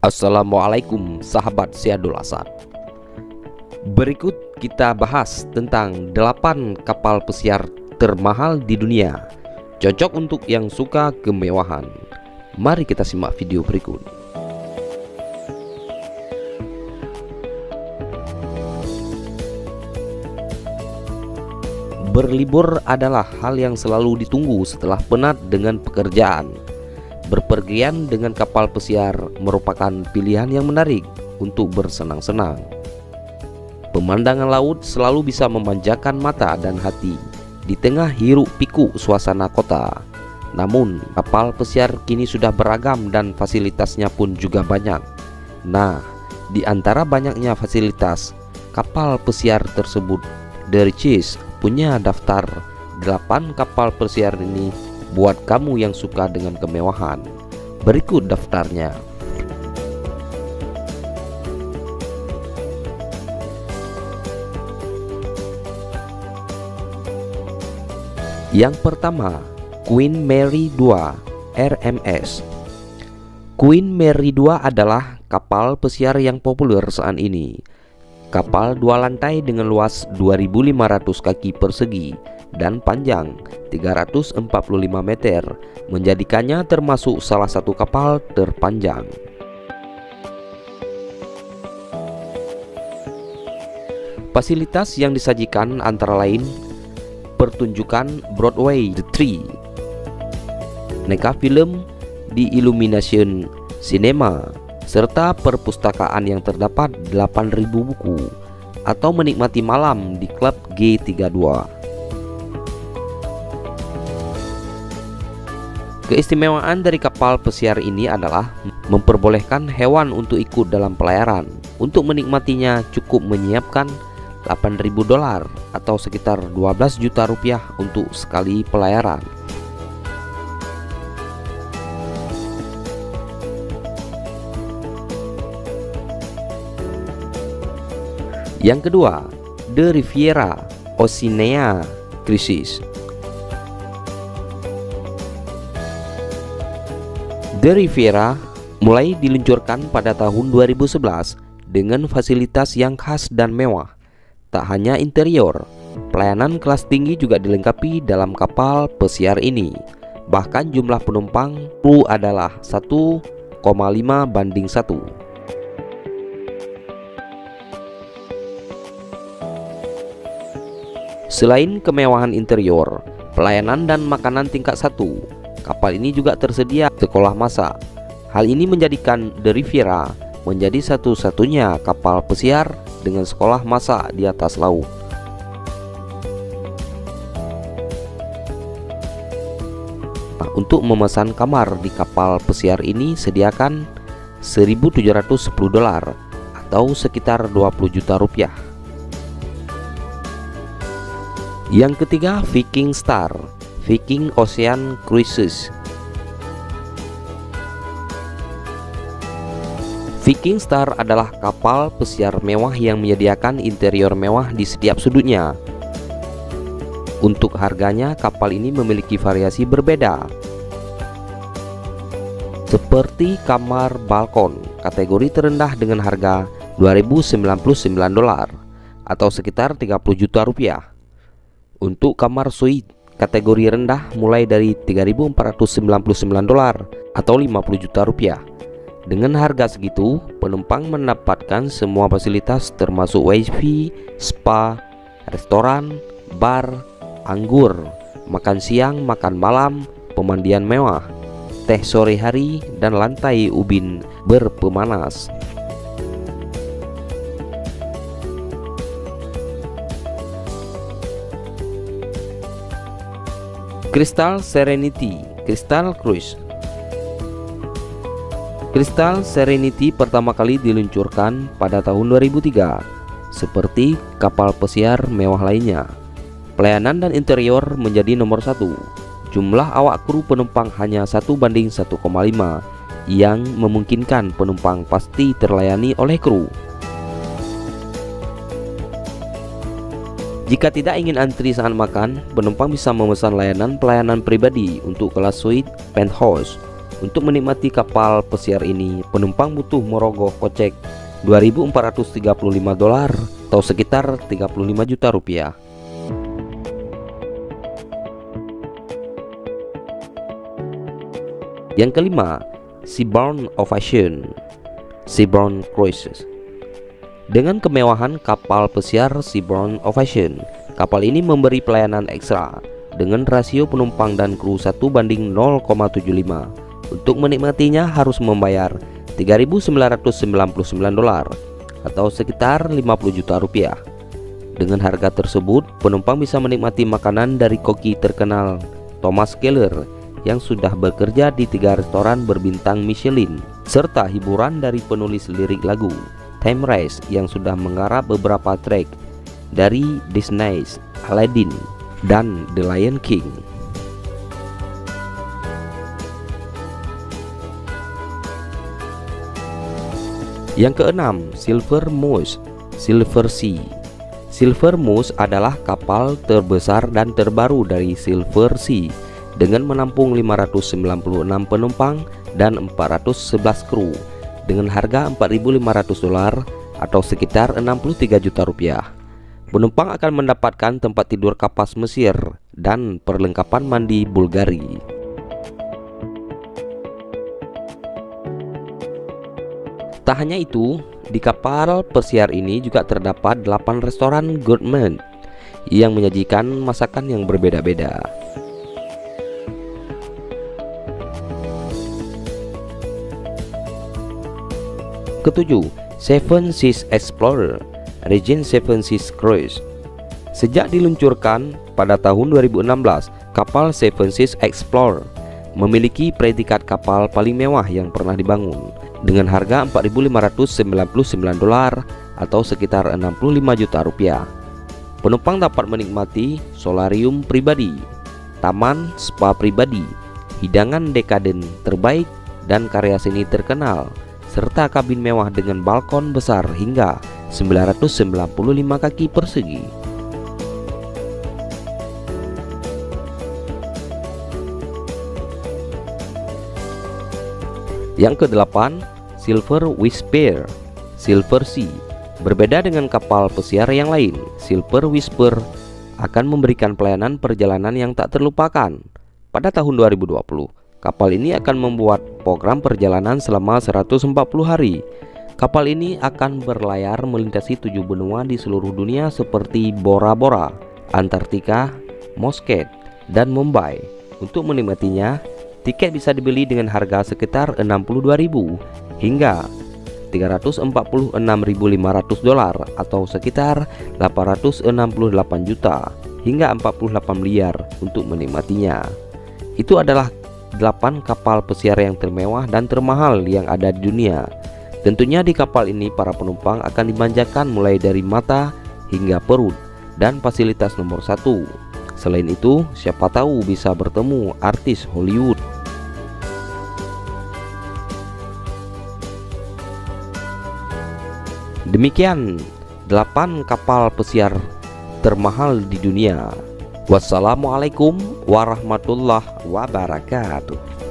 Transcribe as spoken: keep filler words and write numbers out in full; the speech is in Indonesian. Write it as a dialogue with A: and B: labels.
A: Assalamualaikum sahabat Syahdu Asad. Berikut kita bahas tentang delapan kapal pesiar termahal di dunia, cocok untuk yang suka kemewahan. Mari kita simak video berikut. Berlibur adalah hal yang selalu ditunggu setelah penat dengan pekerjaan. Berpergian dengan kapal pesiar merupakan pilihan yang menarik untuk bersenang-senang. Pemandangan laut selalu bisa memanjakan mata dan hati di tengah hiruk pikuk suasana kota. Namun, kapal pesiar kini sudah beragam dan fasilitasnya pun juga banyak. Nah, di antara banyaknya fasilitas, kapal pesiar tersebut, The Riches punya daftar delapan kapal pesiar ini buat kamu yang suka dengan kemewahan. Berikut daftarnya. Yang pertama, Queen Mary dua R M S. Queen Mary dua adalah kapal pesiar yang populer saat ini. Kapal dua lantai dengan luas dua ribu lima ratus kaki persegi dan panjang tiga ratus empat puluh lima meter, menjadikannya termasuk salah satu kapal terpanjang. Fasilitas yang disajikan antara lain pertunjukan Broadway The Tree, neka film di Illumination Cinema, serta perpustakaan yang terdapat delapan ribu buku, atau menikmati malam di klub G tiga puluh dua. Keistimewaan dari kapal pesiar ini adalah memperbolehkan hewan untuk ikut dalam pelayaran. Untuk menikmatinya cukup menyiapkan delapan ribu dolar atau sekitar dua belas juta rupiah untuk sekali pelayaran. Yang kedua, The Riviera Oceania Cruises. The Riviera mulai diluncurkan pada tahun dua ribu sebelas dengan fasilitas yang khas dan mewah. Tak hanya interior, pelayanan kelas tinggi juga dilengkapi dalam kapal pesiar ini. Bahkan jumlah penumpang kru adalah satu koma lima banding satu. Selain kemewahan interior, pelayanan dan makanan tingkat satu, kapal ini juga tersedia sekolah masak. Hal ini menjadikan The Riviera menjadi satu-satunya kapal pesiar dengan sekolah masak di atas laut. Nah, untuk memesan kamar di kapal pesiar ini sediakan seribu tujuh ratus sepuluh dolar atau sekitar dua puluh juta rupiah. Yang ketiga, Viking Star Viking Ocean Cruises. Viking Star adalah kapal pesiar mewah yang menyediakan interior mewah di setiap sudutnya. Untuk harganya, kapal ini memiliki variasi berbeda, seperti kamar balkon kategori terendah dengan harga dua ribu sembilan puluh sembilan dolar atau sekitar tiga puluh juta rupiah. Untuk kamar suite kategori rendah mulai dari tiga ribu empat ratus sembilan puluh sembilan dolar atau lima puluh juta rupiah. Dengan harga segitu, penumpang mendapatkan semua fasilitas termasuk wifi, spa, restoran, bar, anggur, makan siang, makan malam, pemandian mewah, teh sore hari, dan lantai ubin berpemanas. Crystal Serenity Crystal Cruise. Crystal Serenity pertama kali diluncurkan pada tahun dua ribu tiga. Seperti kapal pesiar mewah lainnya, pelayanan dan interior menjadi nomor satu. Jumlah awak kru penumpang hanya satu banding satu koma lima, yang memungkinkan penumpang pasti terlayani oleh kru. Jika tidak ingin antri saat makan, penumpang bisa memesan layanan pelayanan pribadi untuk kelas suite penthouse Untuk menikmati kapal pesiar ini, penumpang butuh merogoh kocek dua ribu empat ratus tiga puluh lima dolar atau sekitar tiga puluh lima juta rupiah. Yang kelima, Seabourn Ovation Seabourn Cruises. Dengan kemewahan kapal pesiar Seabourn Ovation, kapal ini memberi pelayanan ekstra dengan rasio penumpang dan kru satu banding nol koma tujuh lima. Untuk menikmatinya harus membayar tiga ribu sembilan ratus sembilan puluh sembilan dolar atau sekitar lima puluh juta rupiah. Dengan harga tersebut, penumpang bisa menikmati makanan dari koki terkenal Thomas Keller yang sudah bekerja di tiga restoran berbintang Michelin, serta hiburan dari penulis lirik lagu Tim Rice yang sudah menggarap beberapa track dari Disney's Aladdin dan The Lion King. Yang keenam, Silver Moose Silver Sea. Silver Moose adalah kapal terbesar dan terbaru dari Silver Sea dengan menampung lima ratus sembilan puluh enam penumpang dan empat ratus sebelas kru dengan harga empat ribu lima ratus dolar atau sekitar enam puluh tiga juta rupiah. Penumpang akan mendapatkan tempat tidur kapas Mesir dan perlengkapan mandi Bulgari. Tak hanya itu, di kapal pesiar ini juga terdapat delapan restoran gourmet yang menyajikan masakan yang berbeda-beda. Ketujuh, Seven Seas Explorer Regent Seven Seas Cruise. Sejak diluncurkan pada tahun dua ribu enam belas, kapal Seven Seas Explorer memiliki predikat kapal paling mewah yang pernah dibangun dengan harga empat ribu lima ratus sembilan puluh sembilan dolar atau sekitar enam puluh lima juta rupiah. Penumpang dapat menikmati solarium pribadi, taman spa pribadi, hidangan dekaden terbaik dan karya seni terkenal, serta kabin mewah dengan balkon besar hingga sembilan ratus sembilan puluh lima kaki persegi. Yang kedelapan, Silver Whisper Silver Sea. Berbeda dengan kapal pesiar yang lain, Silver Whisper akan memberikan pelayanan perjalanan yang tak terlupakan. Pada tahun dua ribu dua puluh, kapal ini akan membuat program perjalanan selama seratus empat puluh hari. Kapal ini akan berlayar melintasi tujuh benua di seluruh dunia seperti Bora Bora, Antartika, Muscat, dan Mumbai. Untuk menikmatinya, tiket bisa dibeli dengan harga sekitar enam puluh dua ribu hingga tiga ratus empat puluh enam ribu lima ratus dolar atau sekitar delapan ratus enam puluh delapan juta hingga empat puluh delapan miliar untuk menikmatinya. Itu adalah delapan kapal pesiar yang termewah dan termahal yang ada di dunia. Tentunya di kapal ini para penumpang akan dimanjakan mulai dari mata hingga perut dan fasilitas nomor satu. Selain itu, siapa tahu bisa bertemu artis Hollywood. Demikian delapan kapal pesiar termahal di dunia. Wassalamualaikum warahmatullahi wabarakatuh.